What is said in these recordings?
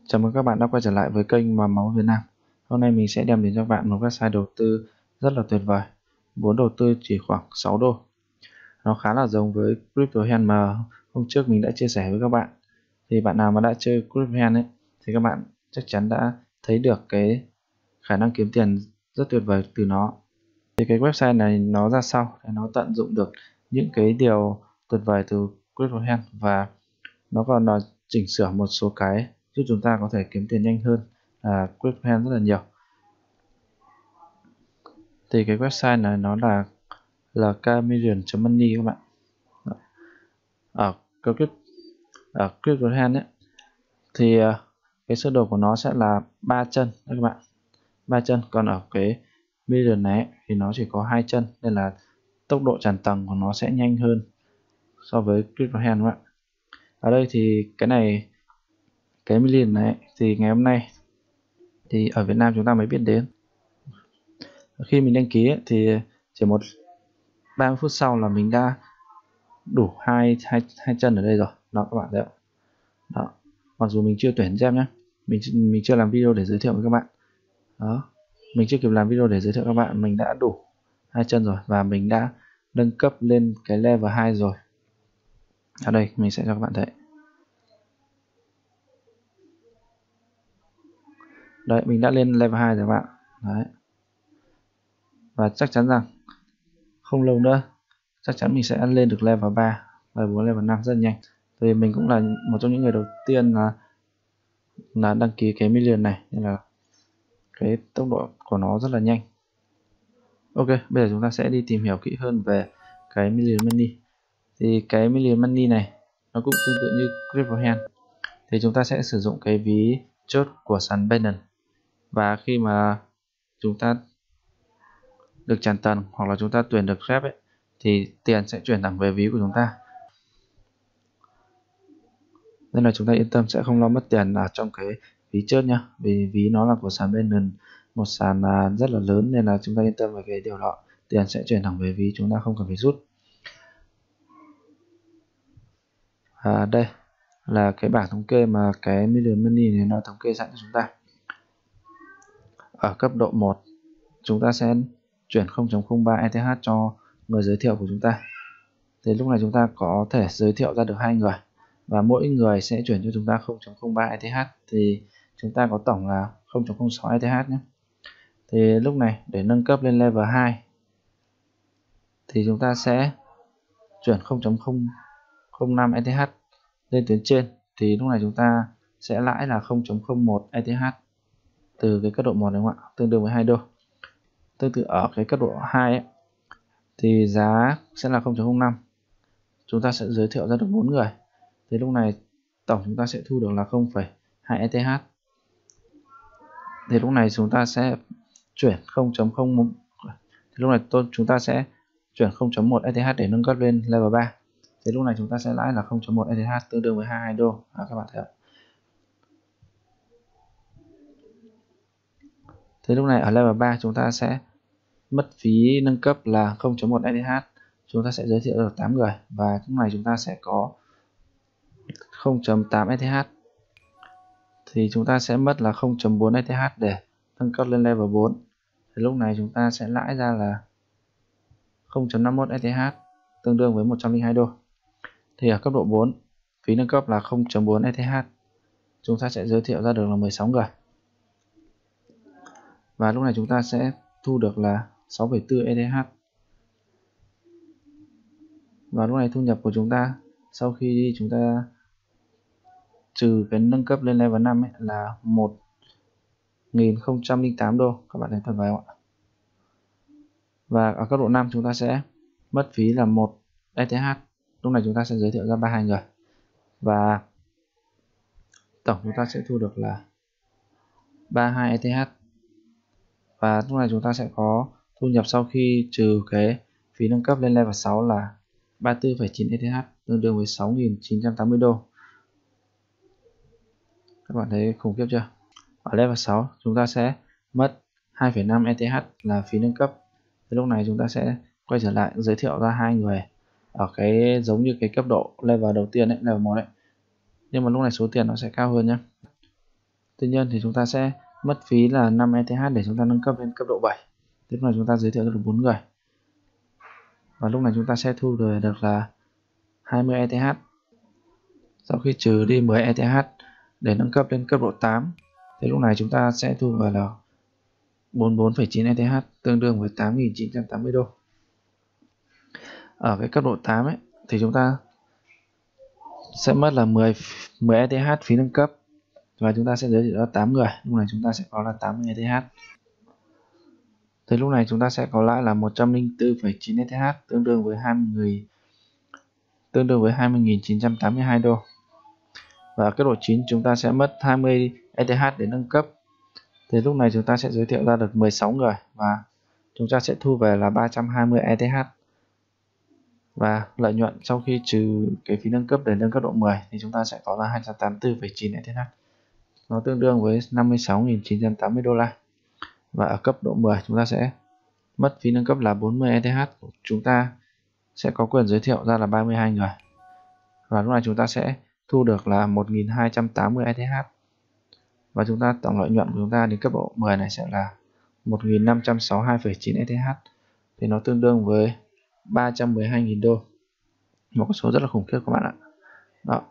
Chào mừng các bạn đã quay trở lại với kênh Mà Máu Việt Nam. Hôm nay mình sẽ đem đến cho bạn một website đầu tư rất là tuyệt vời. Vốn đầu tư chỉ khoảng 6 đô. Nó khá là giống với CryptoHand mà hôm trước mình đã chia sẻ với các bạn. Thì bạn nào mà đã chơi CryptoHand ấy thì các bạn chắc chắn đã thấy được cái khả năng kiếm tiền rất tuyệt vời từ nó. Thì cái website này nó ra sao? Thì nó tận dụng được những cái điều tuyệt vời từ CryptoHand và nó còn là chỉnh sửa một số cái giúp chúng ta có thể kiếm tiền nhanh hơn CryptoHand rất là nhiều. Thì cái website này nó là kmillion.money các bạn. Ở CryptoHand ấy thì cái sơ đồ của nó sẽ là 3 chân đấy các bạn, 3 chân, còn ở cái Million này ấy, thì nó chỉ có 2 chân nên là tốc độ tràn tầng của nó sẽ nhanh hơn so với CryptoHand các bạn. Ở đây thì cái Million này thì ngày hôm nay thì ở Việt Nam chúng ta mới biết đến. Khi mình đăng ký ấy, thì chỉ 30 phút sau là mình đã đủ hai chân ở đây rồi đó các bạn thấy không? Đó, mặc dù mình chưa tuyển gem nhé, mình chưa làm video để giới thiệu với các bạn. Đó, mình chưa kịp làm video để giới thiệu các bạn, mình đã đủ 2 chân rồi và mình đã nâng cấp lên cái level 2 rồi. Ở đây mình sẽ cho các bạn thấy. Đấy, mình đã lên level 2 rồi các bạn. Đấy. Và chắc chắn rằng không lâu nữa chắc chắn mình sẽ lên được level 3, level 4, level 5 rất nhanh. Thì mình cũng là một trong những người đầu tiên là đăng ký cái Million này nên là cái tốc độ của nó rất là nhanh. Ok, bây giờ chúng ta sẽ đi tìm hiểu kỹ hơn về cái Million Money. Thì cái Million Money này nó cũng tương tự như CryptoHand. Thì chúng ta sẽ sử dụng cái ví chốt của sàn Binance, và khi mà chúng ta được tràn tầng hoặc là chúng ta tuyển được rep ấy, thì tiền sẽ chuyển thẳng về ví của chúng ta. Nên là chúng ta yên tâm sẽ không lo mất tiền ở trong cái ví chốt nhá, vì ví nó là của sàn Binance, một sàn rất là lớn, nên là chúng ta yên tâm về cái điều đó, tiền sẽ chuyển thẳng về ví, chúng ta không cần phải rút. Đây là cái bảng thống kê mà cái Million Money này nó thống kê sẵn cho chúng ta. Ở cấp độ 1 chúng ta sẽ chuyển 0.03 ETH cho người giới thiệu của chúng ta. Thì lúc này chúng ta có thể giới thiệu ra được 2 người và mỗi người sẽ chuyển cho chúng ta 0.03 ETH, thì chúng ta có tổng là 0.06 ETH nhé. Thì lúc này để nâng cấp lên level 2 thì chúng ta sẽ chuyển 0.05 ETH lên tuyến trên, thì lúc này chúng ta sẽ lãi là 0.01 ETH từ cái cấp độ 1 đúng không ạ, tương đương với 2 đô. Tương tự ở cái cấp độ 2 ấy, thì giá sẽ là 0.05, chúng ta sẽ giới thiệu ra được 4 người, thì lúc này tổng chúng ta sẽ thu được là 0,2 ETH. Thì lúc này chúng ta sẽ chuyển 0.01, thì lúc này chúng ta sẽ chuyển 0.1 ETH để nâng cấp lên level 3. Thì lúc này chúng ta sẽ lãi là 0.1 ETH tương đương với 22 đô. Các bạn thấy không? Thì lúc này ở level 3 chúng ta sẽ mất phí nâng cấp là 0.1 ETH. Chúng ta sẽ giới thiệu được 8 người và lúc này chúng ta sẽ có 0.8 ETH. Thì chúng ta sẽ mất là 0.4 ETH để nâng cấp lên level 4. Thì lúc này chúng ta sẽ lãi ra là 0.51 ETH tương đương với 102 đô. Thì ở cấp độ 4 phí nâng cấp là 0.4 ETH. Chúng ta sẽ giới thiệu ra được là 16 người. Và lúc này chúng ta sẽ thu được là 6,4 ETH. Và lúc này thu nhập của chúng ta sau khi đi chúng ta trừ cái nâng cấp lên level 5 ấy, là 1.008 đô. Các bạn thấy tuyệt vời không ạ? Và ở cấp độ 5 chúng ta sẽ mất phí là 1 ETH. Lúc này chúng ta sẽ giới thiệu ra 32 người. Và tổng chúng ta sẽ thu được là 32 ETH. Và lúc này chúng ta sẽ có thu nhập sau khi trừ cái phí nâng cấp lên level 6 là 34,9 ETH tương đương với 6.980 đô. Các bạn thấy khủng khiếp chưa? Ở level 6 chúng ta sẽ mất 2,5 ETH là phí nâng cấp. Thì lúc này chúng ta sẽ quay trở lại giới thiệu ra 2 người ở cái giống như cái cấp độ level đầu tiên ấy, level 1 ấy. Nhưng mà lúc này số tiền nó sẽ cao hơn nhé. Tuy nhiên thì chúng ta sẽ mất phí là 5 ETH để chúng ta nâng cấp lên cấp độ 7. Tức là chúng ta giới thiệu được 4 người. Và lúc này chúng ta sẽ thu được là 20 ETH. Sau khi trừ đi 10 ETH để nâng cấp lên cấp độ 8 thì lúc này chúng ta sẽ thu về là 44,9 ETH, tương đương với 8.980 đô. Ở cái cấp độ 8 ấy thì chúng ta sẽ mất là 10 ETH phí nâng cấp, và chúng ta sẽ giới thiệu ra 8 người. Lúc này chúng ta sẽ có là 80 ETH. Thì lúc này chúng ta sẽ có lãi là 104,9 ETH, tương đương với 20.982 đô. Và cấp độ 9 chúng ta sẽ mất 20 ETH để nâng cấp. Thì lúc này chúng ta sẽ giới thiệu ra được 16 người và chúng ta sẽ thu về là 320 ETH. Và lợi nhuận sau khi trừ cái phí nâng cấp để lên cấp độ 10 thì chúng ta sẽ có là 284,9 ETH. Nó tương đương với 56.980 đô la. Và ở cấp độ 10 chúng ta sẽ mất phí nâng cấp là 40 ETH. Chúng ta sẽ có quyền giới thiệu ra là 32 người. Và lúc này chúng ta sẽ thu được là 1.280 ETH. Và chúng ta tổng lợi nhuận của chúng ta đến cấp độ 10 này sẽ là 1.562,9 ETH. Thì nó tương đương với 312.000 đô. Một con số rất là khủng khiếp các bạn ạ. Đó.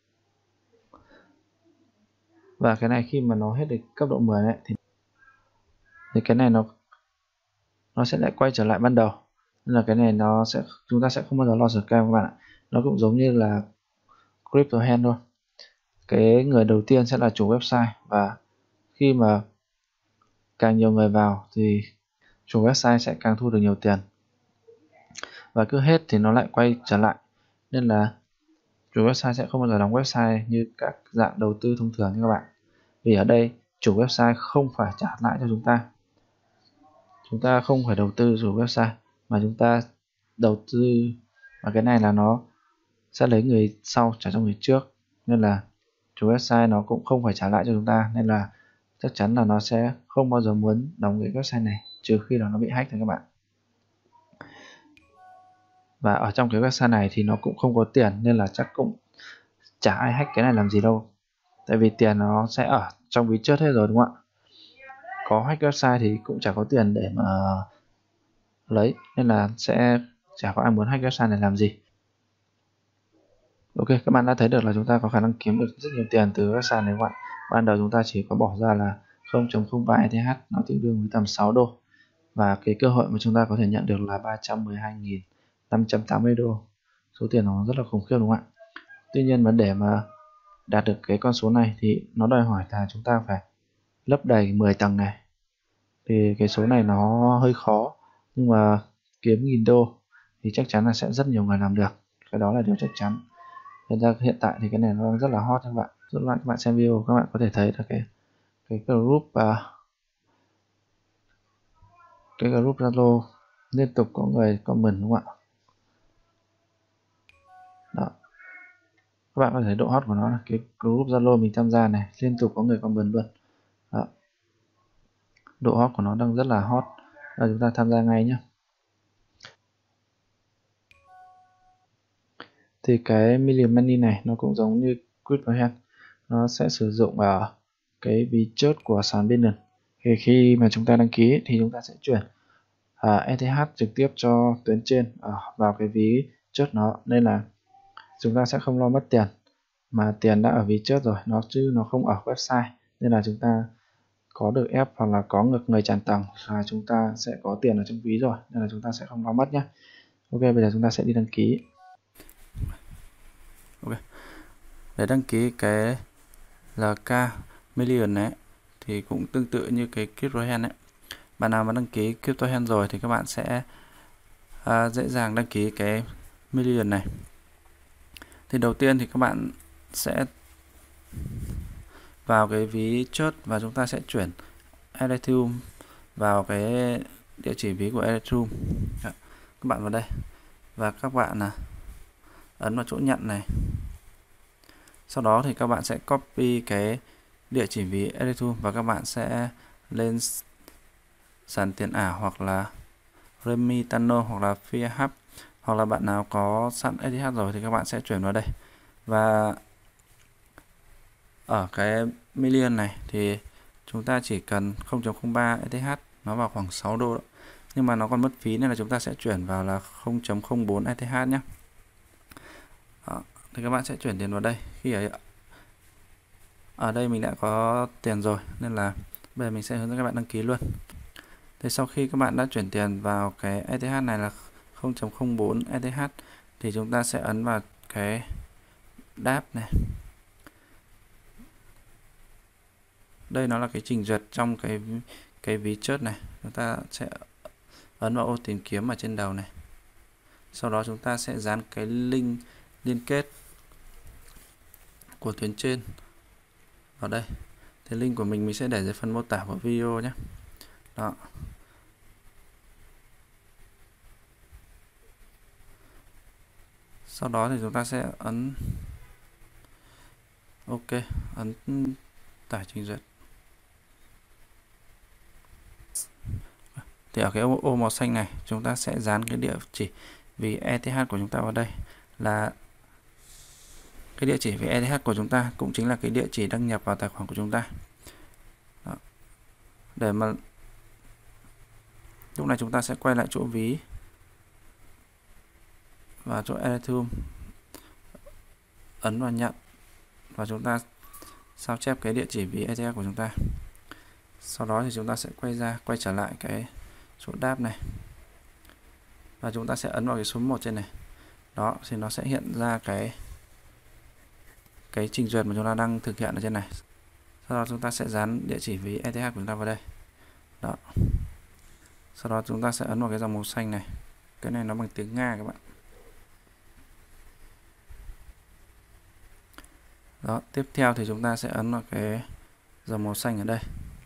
Và cái này khi mà nó hết được cấp độ 10 này thì cái này nó sẽ lại quay trở lại ban đầu. Nên là cái này chúng ta sẽ không bao giờ lo scam các bạn ạ. Nó cũng giống như là CryptoHand thôi. Cái người đầu tiên sẽ là chủ website, và khi mà càng nhiều người vào thì chủ website sẽ càng thu được nhiều tiền. Và cứ hết thì nó lại quay trở lại. Nên là chủ website sẽ không bao giờ đóng website như các dạng đầu tư thông thường như các bạn. Vì ở đây chủ website không phải trả lại cho chúng ta. Chúng ta không phải đầu tư chủ website mà chúng ta đầu tư, và cái này là nó sẽ lấy người sau trả cho người trước. Nên là chủ website nó cũng không phải trả lại cho chúng ta, nên là chắc chắn là nó sẽ không bao giờ muốn đóng cái website này trừ khi là nó bị hack thôi các bạn. Và ở trong cái website này thì nó cũng không có tiền, nên là chắc cũng chả ai hack cái này làm gì đâu. Tại vì tiền nó sẽ ở trong ví trước hết rồi, đúng không ạ? Có hack website thì cũng chả có tiền để mà lấy, nên là sẽ chả có ai muốn hack website này làm gì. Ok, các bạn đã thấy được là chúng ta có khả năng kiếm được rất nhiều tiền từ website này các bạn. Ban đầu chúng ta chỉ có bỏ ra là 0.03 ETH, nó tương đương với tầm 6 đô. Và cái cơ hội mà chúng ta có thể nhận được là 312.580 đô. Số tiền nó rất là khủng khiếp, đúng không ạ? Tuy nhiên mà để mà đạt được cái con số này thì nó đòi hỏi là chúng ta phải lấp đầy 10 tầng này. Thì cái số này nó hơi khó, nhưng mà kiếm 1.000 đô thì chắc chắn là sẽ rất nhiều người làm được. Cái đó là điều chắc chắn. Thật ra hiện tại thì cái này nó đang rất là hot các bạn. Rất là các bạn xem video các bạn có thể thấy là cái group Zalo liên tục có người comment, đúng không ạ? Đó. Các bạn có thể thấy độ hot của nó là cái group Zalo mình tham gia này liên tục có người comment luôn. Đó. Độ hot của nó đang rất là hot. Và chúng ta tham gia ngay nhé. Thì cái Million Money này nó cũng giống như CryptoHand, nó sẽ sử dụng ở cái ví chốt của sàn Binance. Thì khi mà chúng ta đăng ký thì chúng ta sẽ chuyển ETH trực tiếp cho tuyến trên vào cái ví chốt nó, nên là chúng ta sẽ không lo mất tiền, mà tiền đã ở ví chốt rồi, chứ nó không ở website, nên là chúng ta có được ép hoặc là có người tràn tầng là chúng ta sẽ có tiền ở trong ví rồi, nên là chúng ta sẽ không lo mất nhé. Ok, bây giờ chúng ta sẽ đi đăng ký. Ok, để đăng ký cái LK Million này thì cũng tương tự như cái CryptoHand ấy. Bạn nào mà đăng ký CryptoHand rồi thì các bạn sẽ dễ dàng đăng ký cái Million này. Thì đầu tiên thì các bạn sẽ vào cái ví chốt và chúng ta sẽ chuyển Ethereum vào cái địa chỉ ví của Ethereum. Các bạn vào đây và các bạn ấn vào chỗ nhận này. Sau đó thì các bạn sẽ copy cái địa chỉ ví Ethereum và các bạn sẽ lên sàn tiền ảo hoặc là Remitano hoặc là Fiat, hoặc là bạn nào có sẵn ETH rồi thì các bạn sẽ chuyển vào đây. Và ở cái million này thì chúng ta chỉ cần 0.03 ETH, nó vào khoảng 6 đô đó. Nhưng mà nó còn mất phí nên là chúng ta sẽ chuyển vào là 0.04 ETH nhé. Đó, thì các bạn sẽ chuyển tiền vào đây. Khi ở đây mình đã có tiền rồi nên là bây giờ mình sẽ hướng dẫn các bạn đăng ký luôn. Thế sau khi các bạn đã chuyển tiền vào cái ETH này là 0.04 ETH thì chúng ta sẽ ấn vào cái đáp này. Đây nó là cái trình duyệt trong cái ví chớt này. Chúng ta sẽ ấn vào ô tìm kiếm ở trên đầu này. Sau đó chúng ta sẽ dán cái link liên kết của tuyến trên vào đây. Thì link của mình sẽ để dưới phần mô tả của video nhé. Đó. Sau đó thì chúng ta sẽ ấn OK, ấn tải trình duyệt. Thì ở cái ô màu xanh này chúng ta sẽ dán cái địa chỉ vì ETH của chúng ta vào đây, là cái địa chỉ về ETH của chúng ta cũng chính là cái địa chỉ đăng nhập vào tài khoản của chúng ta. Đó. Để mà lúc này chúng ta sẽ quay lại chỗ ví và chỗ Ethereum, ấn vào nhận và chúng ta sao chép cái địa chỉ ví ETH của chúng ta. Sau đó thì chúng ta sẽ quay trở lại cái chỗ đáp này và chúng ta sẽ ấn vào cái số 1 trên này. Đó thì nó sẽ hiện ra cái trình duyệt mà chúng ta đang thực hiện ở trên này. Sau đó chúng ta sẽ dán địa chỉ ví ETH của chúng ta vào đây. Đó. Sau đó chúng ta sẽ ấn vào cái dòng màu xanh này. Cái này nó bằng tiếng Nga các bạn. Đó, tiếp theo thì chúng ta sẽ ấn vào cái dòng màu xanh ở đây.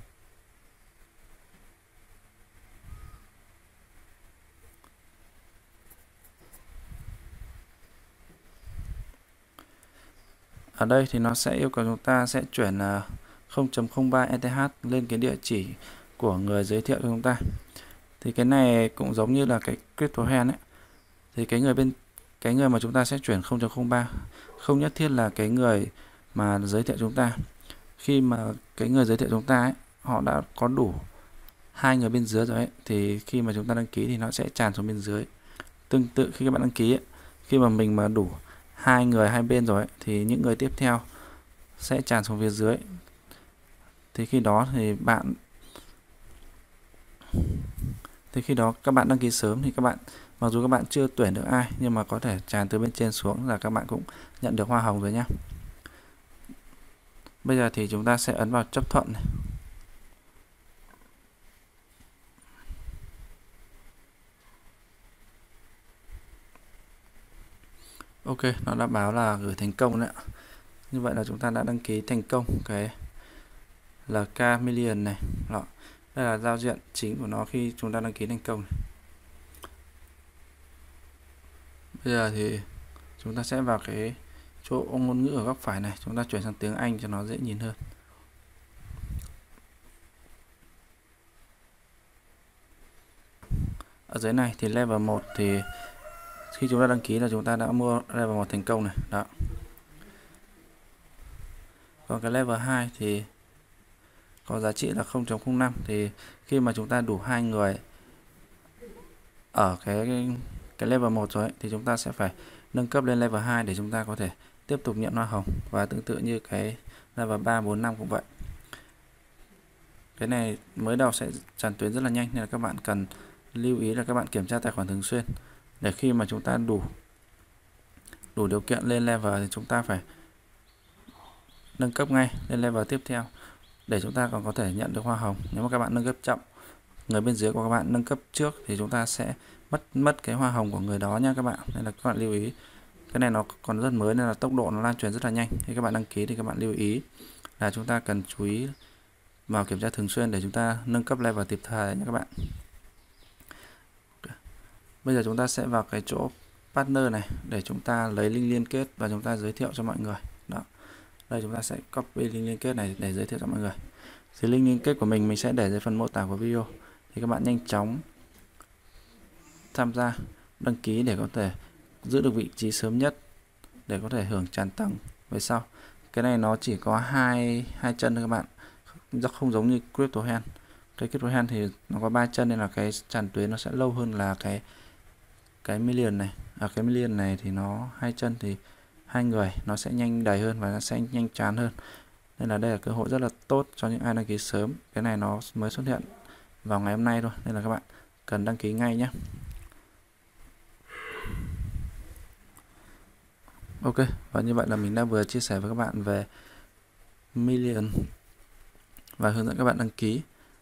Ở đây thì nó sẽ yêu cầu chúng ta sẽ chuyển 0.03 ETH lên cái địa chỉ của người giới thiệu cho chúng ta. Thì cái này cũng giống như là cái CryptoHand ấy. Thì cái người mà chúng ta sẽ chuyển 0.03 không nhất thiết là cái người mà giới thiệu chúng ta. Khi mà cái người giới thiệu chúng ta ấy, họ đã có đủ 2 người bên dưới rồi ấy, thì khi mà chúng ta đăng ký thì nó sẽ tràn xuống bên dưới. Tương tự khi các bạn đăng ký ấy, khi mà mình mà đủ 2 người hai bên rồi ấy, thì những người tiếp theo sẽ tràn xuống phía dưới. Thì khi đó các bạn đăng ký sớm thì các bạn, mặc dù các bạn chưa tuyển được ai nhưng mà có thể tràn từ bên trên xuống là các bạn cũng nhận được hoa hồng rồi nhé. Bây giờ thì chúng ta sẽ ấn vào chấp thuận này. OK, nó đã báo là gửi thành công đấy. Như vậy là chúng ta đã đăng ký thành công cái LK Million này. Đó. Đây là giao diện chính của nó khi chúng ta đăng ký thành công này. Bây giờ thì chúng ta sẽ vào cái chỗ ngôn ngữ ở góc phải này, chúng ta chuyển sang tiếng Anh cho nó dễ nhìn hơn. Ở dưới này thì level 1 thì khi chúng ta đăng ký là chúng ta đã mua level 1 thành công này. Đó. Còn cái level 2 thì có giá trị là 0.05, thì khi mà chúng ta đủ 2 người ở cái level 1 rồi ấy, thì chúng ta sẽ phải nâng cấp lên level 2 để chúng ta có thể tiếp tục nhận hoa hồng, và tương tự như cái level 3, 4, 5 cũng vậy. Cái này mới đầu sẽ tràn tuyến rất là nhanh nên là các bạn cần lưu ý là các bạn kiểm tra tài khoản thường xuyên, để khi mà chúng ta đủ điều kiện lên level thì chúng ta phải nâng cấp ngay lên level tiếp theo để chúng ta còn có thể nhận được hoa hồng. Nếu mà các bạn nâng cấp chậm, người bên dưới của các bạn nâng cấp trước thì chúng ta sẽ mất cái hoa hồng của người đó nha các bạn. Nên là các bạn lưu ý, cái này nó còn rất mới nên là tốc độ nó lan truyền rất là nhanh. Khi các bạn đăng ký thì các bạn lưu ý là chúng ta cần chú ý vào kiểm tra thường xuyên để chúng ta nâng cấp level kịp thời nha các bạn. Bây giờ chúng ta sẽ vào cái chỗ partner này để chúng ta lấy link liên kết và chúng ta giới thiệu cho mọi người. Đó. Đây chúng ta sẽ copy link liên kết này để giới thiệu cho mọi người. Thì link liên kết của mình sẽ để dưới phần mô tả của video. Thì các bạn nhanh chóng tham gia đăng ký để có thể giữ được vị trí sớm nhất để có thể hưởng tràn tầng về sau. cái này nó chỉ có hai chân thôi các bạn, nó không giống như Crypto Hand. Cái Crypto Hand thì nó có 3 chân nên là cái tràn tuyến nó sẽ lâu hơn là cái Million này. Ở cái Million này thì nó 2 chân thì 2 người nó sẽ nhanh đầy hơn và nó sẽ nhanh chán hơn. Nên là đây là cơ hội rất là tốt cho những ai đăng ký sớm. Cái này nó mới xuất hiện vào ngày hôm nay thôi, nên là các bạn cần đăng ký ngay nhé. Ok, và như vậy là mình đã vừa chia sẻ với các bạn về Million và hướng dẫn các bạn đăng ký.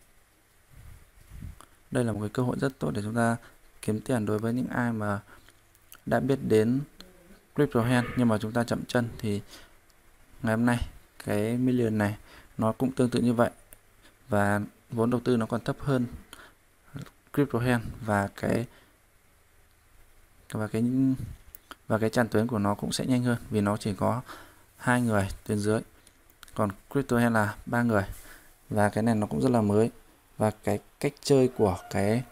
Đây là một cái cơ hội rất tốt để chúng ta kiếm tiền đối với những ai mà đã biết đến Crypto Hand nhưng mà chúng ta chậm chân. Thì ngày hôm nay cái Million này nó cũng tương tự như vậy, và vốn đầu tư nó còn thấp hơn Crypto Hand, và cái tràn tuyến của nó cũng sẽ nhanh hơn vì nó chỉ có 2 người tuyến dưới, còn Crypto Hand là 3 người. Và cái này nó cũng rất là mới, và cái cách chơi của cái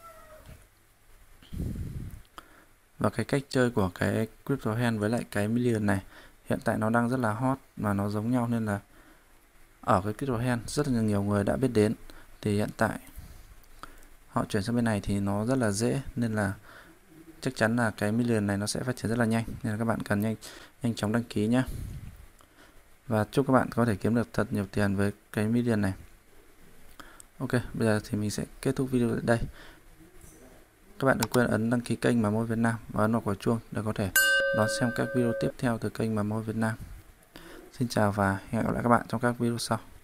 Crypto Hand với lại cái Million này hiện tại nó đang rất là hot và nó giống nhau, nên là ở cái Crypto Hand rất là nhiều người đã biết đến, thì hiện tại họ chuyển sang bên này thì nó rất là dễ, nên là chắc chắn là cái Million này nó sẽ phát triển rất là nhanh, nên là các bạn cần nhanh chóng đăng ký nhé. Và chúc các bạn có thể kiếm được thật nhiều tiền với cái Million này. Ok, bây giờ thì mình sẽ kết thúc video ở đây. Các bạn đừng quên ấn đăng ký kênh Mà Môi Việt Nam và ấn vào quả chuông để có thể đón xem các video tiếp theo từ kênh Mà Môi Việt Nam. Xin chào và hẹn gặp lại các bạn trong các video sau.